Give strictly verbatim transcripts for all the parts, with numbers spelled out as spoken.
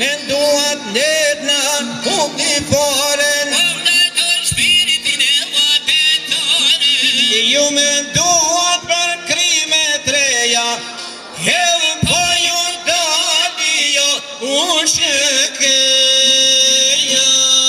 menduat netna kupti foren ju menduat për krime treja Hedhë po ju dali jo u shëkeja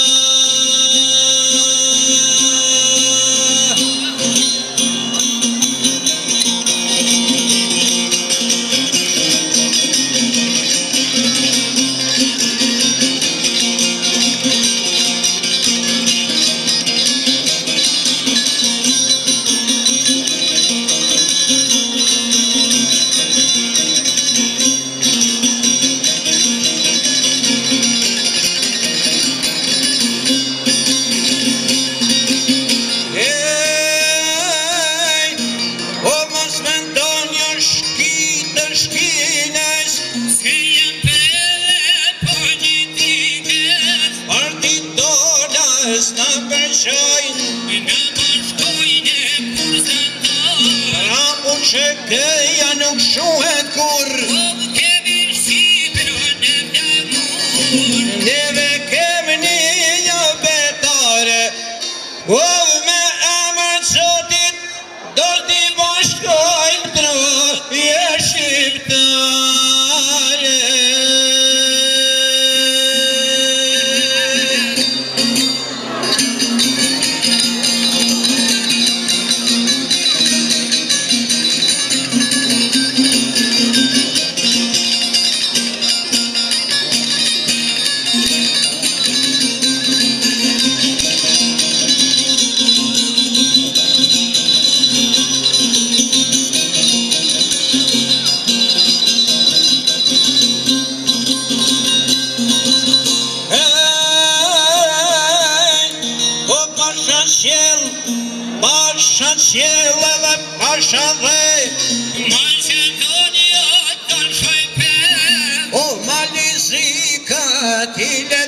Në përshojnë Në përshkojnë e kur zëndojnë Rapu që këja nuk shuhet kur O kemi Shqipëron në vlamur Neve kemi një betare O me emër Zotit Do t'i bashkojnë troje shqiptare Pasha qjell edhe pasha dhe Macedonio të shojpe O Malizika t'ile